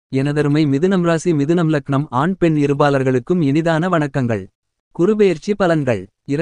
எனதருமை மிதுனம் ராசி மிதுனம் லக்னம் ஆண் பெண் இருபாலர்களுக்கும் இனிதான வணக்கங்கள். குருபெயர்ச்சி பலன்கள்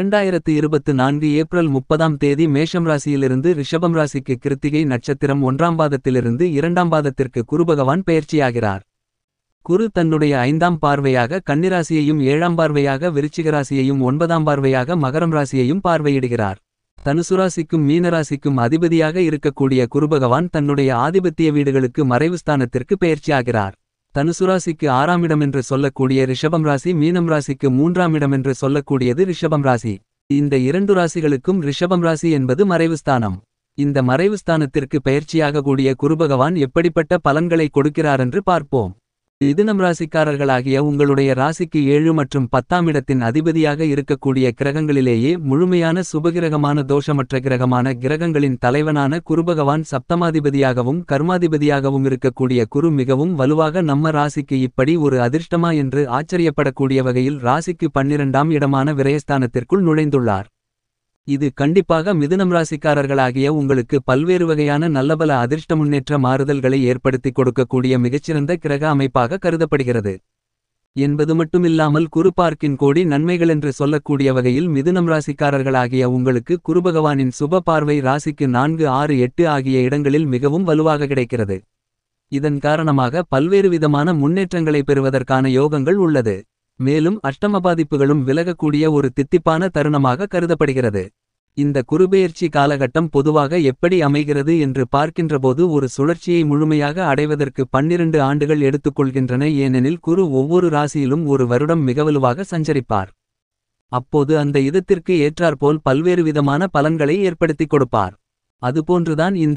2024 ஏப்ரல் 30ஆம் தேதி மேஷம் ராசியிலிருந்து ரிஷபம் ராசிக்கு கிருத்திகை நட்சத்திரம் 1ஆம் பாதத்திலிருந்து 2ஆம் பாதத்திற்கு குருபகவான் பெயர்ச்சியாகிறார். குரு தன்னுடைய 5ஆம் பார்வையாக கன்னிராசியையும் 7ஆம் பார்வையாக விருச்சிக ராசியையும் 9ஆம் பார்வையாக மகரம் ராசியையும் பார்வையிடுகிறார். தனுசு ராசிக்கும் மீனராசிக்கும் அதிபதியாக இருக்கக்கூடிய குருபகவான் தன்னுடைய ஆதிபத்திய வீடுகளுக்கு மறைவுஸ்தானத்திற்கு பெயர்ச்சியாகிறார். தனுசு ராசிக்கு 6ஆம் இடமென்று சொல்லக்கூடிய ரிஷபம் ராசி, மீனம் ராசிக்கு 3ஆம் இடமென்று சொல்லக்கூடியது ரிஷபம் ராசி. இந்த இரண்டு ராசிகளுக்கும் ரிஷபம் ராசி என்பது மறைவுஸ்தானம். இந்த மறைவுஸ்தானத்திற்கு பெயர்ச்சியாக கூடிய குருபகவான் எப்படிப்பட்ட பலன்களை கொடுக்கிறாரென்று பார்ப்போம். மிதுனம் ராசிக்காரர்களாகிய உங்களுடைய ராசிக்கு 7 மற்றும் 10ஆம் இடத்தின் அதிபதியாக இருக்கக்கூடிய கிரகங்களிலேயே முழுமையான சுபகிரகமான தோஷமற்ற கிரகமான கிரகங்களின் தலைவனான குருபகவான் சப்தமாதிபதியாகவும் கர்மாதிபதியாகவும் இருக்கக்கூடிய குரு மிகவும் வலுவாக நம்ம ராசிக்கு இப்படி ஒரு அதிர்ஷ்டமா என்று ஆச்சரியப்படக்கூடிய வகையில் ராசிக்கு 12ஆம் இடமான விரயஸ்தானத்திற்குள் நுழைந்துள்ளார். இது கண்டிப்பாக மிதுனம் ராசிக்காரர்களாகிய உங்களுக்கு பல்வேறு வகையான நல்லபல அதிர்ஷ்ட முன்னேற்ற மாறுதல்களை ஏற்படுத்தி கொடுக்கக்கூடிய மிகச்சிறந்த கிரக அமைப்பாக கருதப்படுகிறது. என்பது மட்டுமில்லாமல் குரு பார்க்கின் கோடி நன்மைகளென்று சொல்லக்கூடிய வகையில் மிதுனம் ராசிக்காரர்களாகிய உங்களுக்கு குருபகவானின் சுப பார்வை ராசிக்கு 4, 6, 8 ஆகிய இடங்களில் மிகவும் வலுவாக கிடைக்கிறது. இதன் காரணமாக பல்வேறு விதமான முன்னேற்றங்களை பெறுவதற்கான யோகங்கள் உள்ளது. மேலும் அஷ்டம பாதிப்புகளும் விலகக்கூடிய ஒரு தித்திப்பான தருணமாக கருதப்படுகிறது. இந்த குருபெயர்ச்சி காலகட்டம் பொதுவாக எப்படி அமைகிறது என்று பார்க்கின்றபோது ஒரு சுழற்சியை முழுமையாக அடைவதற்கு 12 ஆண்டுகள் எடுத்துக்கொள்கின்றன. ஏனெனில் குரு ஒவ்வொரு ராசியிலும் ஒரு வருடம் மிகவலுவாக சஞ்சரிப்பார். அப்போது அந்த இதத்திற்கு ஏற்றாற்போல் பல்வேறு விதமான பலன்களை ஏற்படுத்திக் கொடுப்பார். அதுபோன்றுதான் இந்த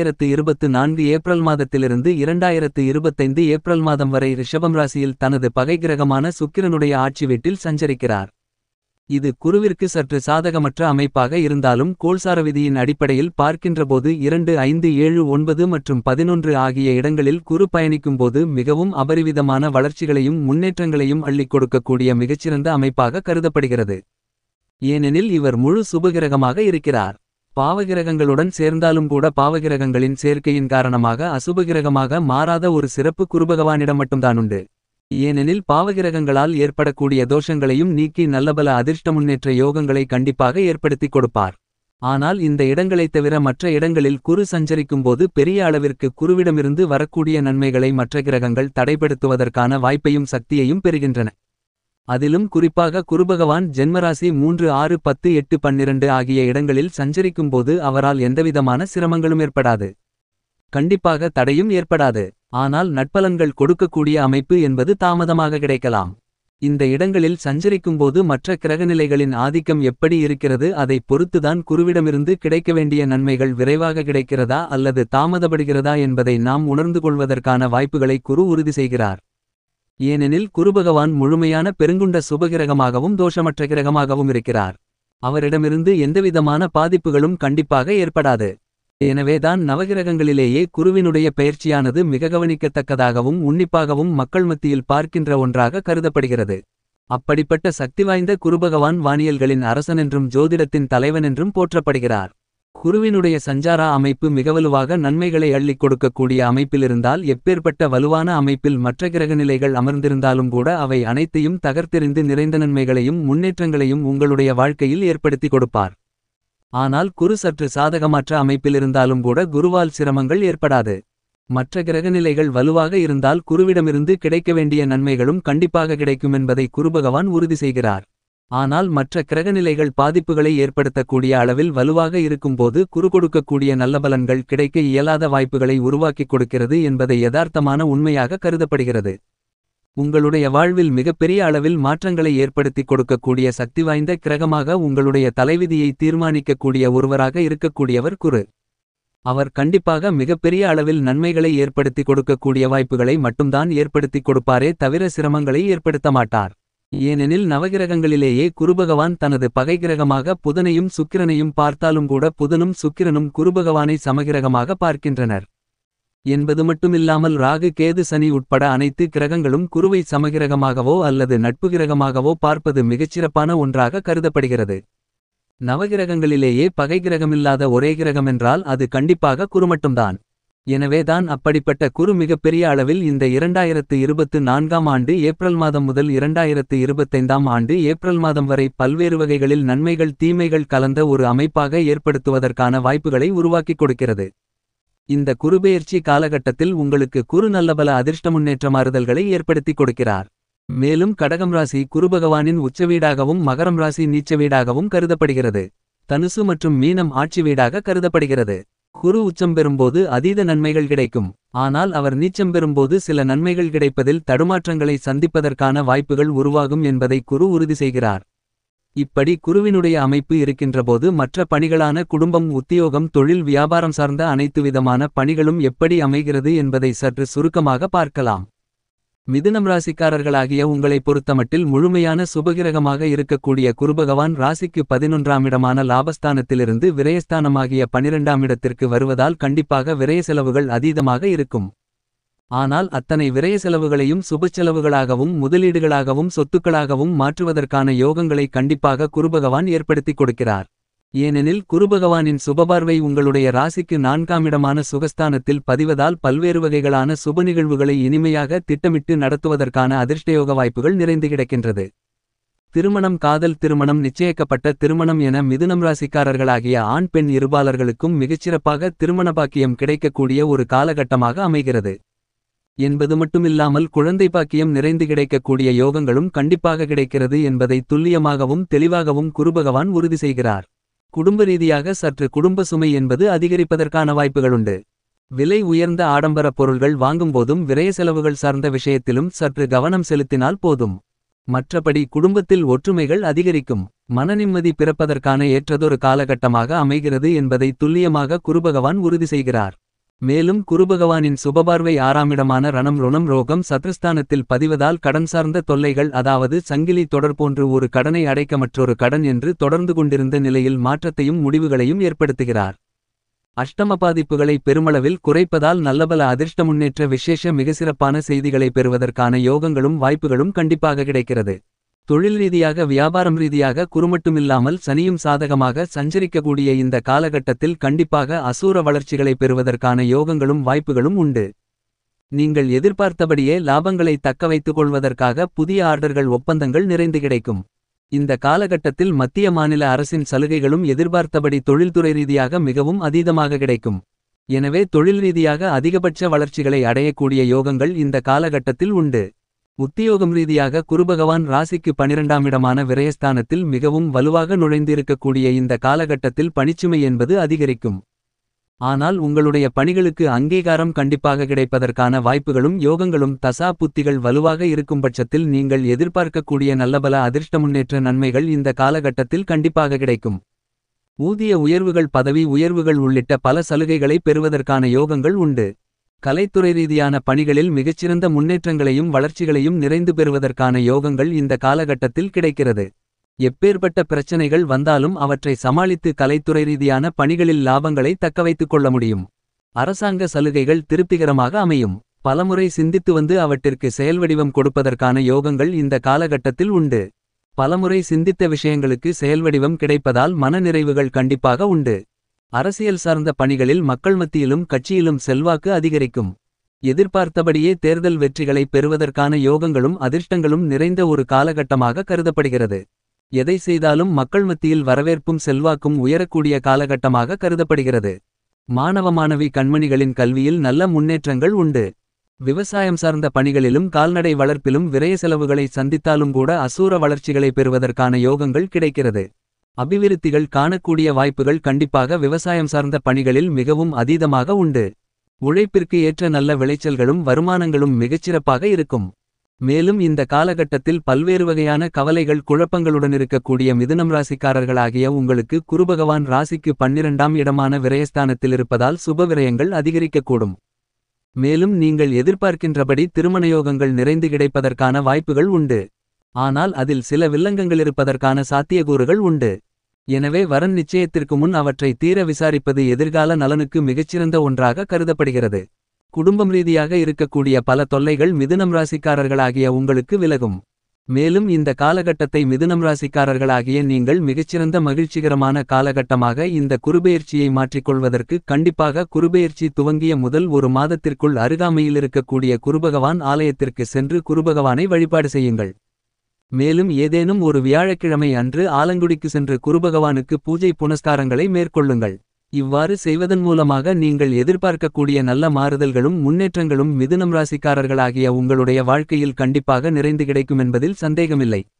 2024 ஏப்ரல் மாதத்திலிருந்து 2025 ஏப்ரல் மாதம் வரை ரிஷபம் ராசியில் தனது பகை கிரகமான சுக்கிரனுடைய ஆட்சி வீட்டில் சஞ்சரிக்கிறார். இது குருவிற்கு சற்று சாதகமற்ற அமைப்பாக இருந்தாலும் கோல்சார விதியின் அடிப்படையில் பார்க்கின்றபோது 2, 5, 7, 9 மற்றும் 11 ஆகிய இடங்களில் குரு பயணிக்கும்போது மிகவும் அபரிவிதமான வளர்ச்சிகளையும் முன்னேற்றங்களையும் அள்ளிக் கொடுக்கக்கூடிய மிகச்சிறந்த அமைப்பாக கருதப்படுகிறது. ஏனெனில் இவர் முழு சுபகிரகமாக இருக்கிறார். பாவகிரகங்களுடன் சேர்ந்தாலும் கூட பாவகிரகங்களின் சேர்க்கையின் காரணமாக அசுபகிரகமாக மாறாத ஒரு சிறப்பு குருபகவானிடம் மட்டும்தானுண்டு. ஏனெனில் பாவகிரகங்களால் ஏற்படக்கூடிய தோஷங்களையும் நீக்கி நல்லபல அதிர்ஷ்ட முன்னேற்ற யோகங்களை கண்டிப்பாக ஏற்படுத்திக் கொடுப்பார். ஆனால் இந்த இடங்களைத் தவிர மற்ற இடங்களில் குரு சஞ்சரிக்கும்போது பெரிய அளவிற்கு குருவிடமிருந்து வரக்கூடிய நன்மைகளை மற்ற கிரகங்கள் தடைப்படுத்துவதற்கான வாய்ப்பையும் சக்தியையும் பெறுகின்றன. அதிலும் குறிப்பாக குருபகவான் ஜென்மராசி 3, 6, 10, 8, 12 ஆகிய இடங்களில் சஞ்சரிக்கும்போது அவரால் எந்தவிதமான சிரமங்களும் ஏற்படாது. கண்டிப்பாக தடையும் ஏற்படாது. ஆனால் நட்பலன்கள் கொடுக்கக்கூடிய அமைப்பு என்பது தாமதமாக கிடைக்கலாம். இந்த இடங்களில் சஞ்சரிக்கும்போது மற்ற கிரகநிலைகளின் ஆதிக்கம் எப்படி இருக்கிறது அதை பொறுத்துதான் குருவிடமிருந்து கிடைக்க வேண்டிய நன்மைகள் விரைவாக கிடைக்கிறதா அல்லது தாமதப்படுகிறதா என்பதை நாம் உணர்ந்து கொள்வதற்கான வாய்ப்புகளை குரு உறுதி செய்கிறார். ஏனெனில் குருபகவான் முழுமையான பெருங்குண்ட சுபகிரகமாகவும் தோஷமற்ற கிரகமாகவும் இருக்கிறார். அவரிடமிருந்து எந்தவிதமான பாதிப்புகளும் கண்டிப்பாக ஏற்படாது. எனவேதான் நவகிரகங்களிலேயே குருவினுடைய பெயர்ச்சியானது மிக கவனிக்கத்தக்கதாகவும் உன்னிப்பாகவும் மக்கள் மத்தியில் பார்க்கின்ற ஒன்றாக கருதப்படுகிறது. அப்படிப்பட்ட சக்தி வாய்ந்த குருபகவான் வானியல்களின் அரசனென்றும் ஜோதிடத்தின் தலைவனென்றும் போற்றப்படுகிறார். குருவினுடைய சஞ்சாரா அமைப்பு மிகவலுவாக நன்மைகளை அள்ளிக் கொடுக்கக்கூடிய அமைப்பிலிருந்தால் எப்பேற்பட்ட வலுவான அமைப்பில் மற்ற கிரகநிலைகள் அமர்ந்திருந்தாலும் கூட அவை அனைத்தையும் தகர்த்தெறிந்து நிறைந்த நன்மைகளையும் முன்னேற்றங்களையும் உங்களுடைய வாழ்க்கையில் ஏற்படுத்தி கொடுப்பார். ஆனால் குரு சற்று சாதகமற்ற அமைப்பிலிருந்தாலும் கூட குருவால் சிரமங்கள் ஏற்படாது. மற்ற கிரகநிலைகள் வலுவாக இருந்தால் குருவிடமிருந்து கிடைக்க வேண்டிய நன்மைகளும் கண்டிப்பாக கிடைக்கும் என்பதை குருபகவான் உறுதி செய்கிறார். ஆனால் மற்ற கிரகநிலைகள் பாதிப்புகளை ஏற்படுத்தக்கூடிய அளவில் வலுவாக இருக்கும்போது குரு கொடுக்கக்கூடிய நல்ல பலன்கள் கிடைக்க இயலாத வாய்ப்புகளை உருவாக்கிக் கொடுக்கிறது என்பதை யதார்த்தமான உண்மையாக கருதப்படுகிறது. உங்களுடைய வாழ்வில் மிகப்பெரிய அளவில் மாற்றங்களை ஏற்படுத்திக் கொடுக்கக்கூடிய சக்தி வாய்ந்த கிரகமாக உங்களுடைய தலைவிதியை தீர்மானிக்கக்கூடிய ஒருவராக இருக்கக்கூடியவர் குரு. அவர் கண்டிப்பாக மிகப்பெரிய அளவில் நன்மைகளை ஏற்படுத்தி கொடுக்கக்கூடிய வாய்ப்புகளை மட்டும்தான் ஏற்படுத்திக் கொடுப்பாரே தவிர சிரமங்களை ஏற்படுத்த மாட்டார். ஏனெனில் நவகிரகங்களிலேயே குருபகவான் தனது பகை கிரகமாக புதனையும் சுக்கிரனையும் பார்த்தாலும் கூட புதனும் சுக்கிரனும் குருபகவானை சமகிரகமாக பார்க்கின்றனர். என்பது மட்டுமில்லாமல் ராகு, கேது, சனி உட்பட அனைத்து கிரகங்களும் குருவை சமகிரகமாகவோ அல்லது நட்பு கிரகமாகவோ பார்ப்பது மிகச்சிறப்பான ஒன்றாக கருதப்படுகிறது. நவகிரகங்களிலேயே பகை கிரகமில்லாத ஒரே கிரகமென்றால் அது கண்டிப்பாக குரு மட்டும்தான். எனவேதான் அப்படிப்பட்ட குரு மிகப்பெரிய அளவில் இந்த 2024ஆம் ஆண்டு ஏப்ரல் மாதம் முதல் 2025ஆம் ஆண்டு ஏப்ரல் மாதம் வரை பல்வேறு வகைகளில் நன்மைகள் தீமைகள் கலந்த ஒரு அமைப்பாக ஏற்படுத்துவதற்கான வாய்ப்புகளை உருவாக்கிக் கொடுக்கிறது. இந்த குருபெயர்ச்சி காலகட்டத்தில் உங்களுக்கு குரு நல்லபல அதிர்ஷ்ட முன்னேற்ற மாறுதல்களை ஏற்படுத்திக் கொடுக்கிறார். மேலும் கடகம் ராசி குருபகவானின் உச்ச வீடாகவும் மகரம் ராசி நீச்ச வீடாகவும் கருதப்படுகிறது. தனுசு மற்றும் மீனம் ஆட்சி வீடாக கருதப்படுகிறது. குரு உச்சம் பெறும்போது அதீத நன்மைகள் கிடைக்கும். ஆனால் அவர் நீச்சம் பெறும்போது சில நன்மைகள் கிடைப்பதில் தடுமாற்றங்களை சந்திப்பதற்கான வாய்ப்புகள் உருவாகும் என்பதை குரு உறுதி செய்கிறார். இப்படி குருவினுடைய அமைப்பு இருக்கின்றபோது மற்ற பணிகளான குடும்பம் உத்தியோகம் தொழில் வியாபாரம் சார்ந்த அனைத்து விதமான பணிகளும் எப்படி அமைகிறது என்பதை சற்று சுருக்கமாக பார்க்கலாம். மிதுனம் ராசிக்காரர்களாகிய உங்களை பொறுத்தமட்டில் முழுமையான சுபகிரகமாக இருக்கக்கூடிய குருபகவான் ராசிக்கு 11ஆம் இடமான லாபஸ்தானத்திலிருந்து விரயஸ்தானமாகிய 12ஆம் இடத்திற்கு வருவதால் கண்டிப்பாக விரய செலவுகள் அதீதமாக இருக்கும். ஆனால் அத்தனை விரய செலவுகளையும் சுபச்செலவுகளாகவும் முதலீடுகளாகவும் சொத்துக்களாகவும் மாற்றுவதற்கான யோகங்களை கண்டிப்பாக குருபகவான் ஏற்படுத்திக் கொடுக்கிறார். ஏனெனில் குருபகவானின் சுபபார்வை உங்களுடைய ராசிக்கு 4ஆம் இடமான சுகஸ்தானத்தில் பதிவதால் பல்வேறு வகைகளான சுப நிகழ்வுகளை இனிமையாக திட்டமிட்டு நடத்துவதற்கான அதிர்ஷ்டயோக வாய்ப்புகள் நிறைந்து கிடக்கின்றது. திருமணம் காதல் திருமணம் நிச்சயிக்கப்பட்ட திருமணம் என மிதுனம் ராசிக்காரர்களாகிய ஆண் பெண் இருபாலர்களுக்கும் மிகச்சிறப்பாக திருமண பாக்கியம் கிடைக்கக்கூடிய ஒரு காலகட்டமாக அமைகிறது என்பது மட்டுமில்லாமல் குழந்தை பாக்கியம் நிறைந்து கிடைக்கக்கூடிய யோகங்களும் கண்டிப்பாக கிடைக்கிறது என்பதை துல்லியமாகவும் தெளிவாகவும் குருபகவான் உறுதி செய்கிறார். குடும்ப ரீதியாக சற்று குடும்ப சுமை என்பது அதிகரிப்பதற்கான வாய்ப்புகளுண்டு. விலை உயர்ந்த ஆடம்பர பொருள்கள் வாங்கும்போதும் விரய செலவுகள் சார்ந்த விஷயத்திலும் சற்று கவனம் செலுத்தினால் போதும். மற்றபடி குடும்பத்தில் ஒற்றுமைகள் அதிகரிக்கும். மனநிம்மதி பிறப்பதற்கான ஏற்றதொரு காலகட்டமாக அமைகிறது என்பதை துல்லியமாக குருபகவான் உறுதி செய்கிறார். மேலும் குருபகவானின் சுபபார்வை 6ஆம் இடமான ரணம் ருணம் ரோகம் சத்ருஸ்தானத்தில் பதிவதால் கடன் சார்ந்த தொல்லைகள் அதாவது சங்கிலி தொடர் போன்று ஒரு கடனை அடைக்க மற்றொரு கடன் என்று தொடர்ந்து கொண்டிருந்த நிலையில் மாற்றத்தையும் முடிவுகளையும் ஏற்படுத்துகிறார். அஷ்டம பாதிப்புகளை பெருமளவில் குறைப்பதால் நல்லபல அதிர்ஷ்ட முன்னேற்ற விசேஷ மிகச்சிறப்பான செய்திகளை பெறுவதற்கான யோகங்களும் வாய்ப்புகளும் கண்டிப்பாக கிடைக்கிறது. தொழில் ரீதியாக வியாபாரம் ரீதியாக குறுமட்டுமில்லாமல் சனியும் சாதகமாக சஞ்சரிக்கக்கூடிய இந்த காலகட்டத்தில் கண்டிப்பாக அசூர வளர்ச்சிகளை பெறுவதற்கான யோகங்களும் வாய்ப்புகளும் உண்டு. நீங்கள் எதிர்பார்த்தபடியே லாபங்களை தக்கவைத்துக் கொள்வதற்காக புதிய ஆர்டர்கள் ஒப்பந்தங்கள் நிறைந்து கிடைக்கும். இந்த காலகட்டத்தில் மத்திய மாநில அரசின் சலுகைகளும் எதிர்பார்த்தபடி தொழில்துறை ரீதியாக மிகவும் அதீதமாக கிடைக்கும். எனவே தொழில் ரீதியாக அதிகபட்ச வளர்ச்சிகளை அடையக்கூடிய யோகங்கள் இந்த காலகட்டத்தில் உண்டு. உத்தியோகம் ரீதியாக குருபகவான் ராசிக்கு 12ஆம் இடமான விரயஸ்தானத்தில் மிகவும் வலுவாக நுழைந்திருக்கக்கூடிய இந்த காலகட்டத்தில் பணிச்சுமை என்பது அதிகரிக்கும். ஆனால் உங்களுடைய பணிகளுக்கு அங்கீகாரம் கண்டிப்பாக கிடைப்பதற்கான வாய்ப்புகளும் யோகங்களும் தசா புத்திகள் வலுவாக இருக்கும்பட்சத்தில் நீங்கள் எதிர்பார்க்கக்கூடிய நல்லபல அதிர்ஷ்ட முன்னேற்ற நன்மைகள் இந்த காலகட்டத்தில் கண்டிப்பாக கிடைக்கும். ஊதிய உயர்வுகள் பதவி உயர்வுகள் உள்ளிட்ட பல சலுகைகளை பெறுவதற்கான யோகங்கள் உண்டு. கலைத்துறை ரீதியான பணிகளில் மிகச்சிறந்த முன்னேற்றங்களையும் வளர்ச்சிகளையும் நிறைந்து பெறுவதற்கான யோகங்கள் இந்த காலகட்டத்தில் கிடைக்கிறது. எப்பேற்பட்ட பிரச்சனைகள் வந்தாலும் அவற்றை சமாளித்து கலைத்துறை ரீதியான பணிகளில் லாபங்களை தக்கவைத்துக் கொள்ள முடியும். அரசாங்க சலுகைகள் திருப்திகரமாக அமையும். பலமுறை சிந்தித்து வந்து அவற்றிற்கு செயல்வடிவம் கொடுப்பதற்கான யோகங்கள் இந்த காலகட்டத்தில் உண்டு. பலமுறை சிந்தித்த விஷயங்களுக்கு செயல்வடிவம் கிடைப்பதால் மனநிறைவுகள் கண்டிப்பாக உண்டு. அரசியல் சார்ந்த பணிகளில் மக்கள் மத்தியிலும் கட்சியிலும் செல்வாக்கு அதிகரிக்கும். எதிர்பார்த்தபடியே தேர்தல் வெற்றிகளை பெறுவதற்கான யோகங்களும் அதிர்ஷ்டங்களும் நிறைந்த ஒரு காலகட்டமாக கருதப்படுகிறது. எதை செய்தாலும் மக்கள் மத்தியில் வரவேற்பும் செல்வாக்கும் உயரக்கூடிய காலகட்டமாக கருதப்படுகிறது. மாணவ மாணவி கண்மணிகளின் கல்வியில் நல்ல முன்னேற்றங்கள் உண்டு. விவசாயம் சார்ந்த பணிகளிலும் கால்நடை வளர்ப்பிலும் விரய செலவுகளை சந்தித்தாலும் கூட அசூர வளர்ச்சிகளை பெறுவதற்கான யோகங்கள் கிடைக்கிறது. அபிவிருத்திகள் காணக்கூடிய வாய்ப்புகள் கண்டிப்பாக விவசாயம் சார்ந்த பணிகளில் மிகவும் அதீதமாக உண்டு. உழைப்பிற்கு ஏற்ற நல்ல விளைச்சல்களும் வருமானங்களும் மிகச்சிறப்பாக இருக்கும். மேலும் இந்த காலகட்டத்தில் பல்வேறு வகையான கவலைகள் குழப்பங்களுடன் இருக்கக்கூடிய மிதுனம் ராசிக்காரர்களாகிய உங்களுக்கு குருபகவான் ராசிக்கு 12ஆம் இடமான விரயஸ்தானத்தில் இருப்பதால் சுப விரயங்கள் அதிகரிக்கக்கூடும். மேலும் நீங்கள் எதிர்பார்க்கின்றபடி திருமணயோகங்கள் நிறைந்து கிடைப்பதற்கான வாய்ப்புகள் உண்டு. ஆனால் அதில் சில வில்லங்கங்கள் இருப்பதற்கான சாத்தியக்கூறுகள் உண்டு. எனவே வரன் நிச்சயத்திற்கு முன் அவற்றை தீர விசாரிப்பது எதிர்கால நலனுக்கு மிகச்சிறந்த ஒன்றாக கருதப்படுகிறது. குடும்பம் ரீதியாக இருக்கக்கூடிய பல தொல்லைகள் மிதுனம் ராசிக்காரர்களாகிய உங்களுக்கு விலகும். மேலும் இந்த காலகட்டத்தை மிதுனம் ராசிக்காரர்களாகிய நீங்கள் மிகச்சிறந்த மகிழ்ச்சிகரமான காலகட்டமாக இந்த குருபெயர்ச்சியை மாற்றிக்கொள்வதற்கு கண்டிப்பாக குருபெயர்ச்சி துவங்கிய முதல் ஒரு மாதத்திற்குள் அருகாமையில் இருக்கக்கூடிய குருபகவான் ஆலயத்திற்கு சென்று குருபகவானை வழிபாடு செய்யுங்கள். மேலும் ஏதேனும் ஒரு வியாழக்கிழமை அன்று ஆலங்குடிக்கு சென்று குருபகவானுக்கு பூஜை புனஸ்காரங்களை மேற்கொள்ளுங்கள். இவ்வாறு செய்வதன் மூலமாக நீங்கள் எதிர்பார்க்கக்கூடிய நல்ல மாறுதல்களும் முன்னேற்றங்களும் மிதுனம் ராசிக்காரர்களாகிய உங்களுடைய வாழ்க்கையில் கண்டிப்பாக நிறைந்து கிடைக்கும் என்பதில் சந்தேகமில்லை.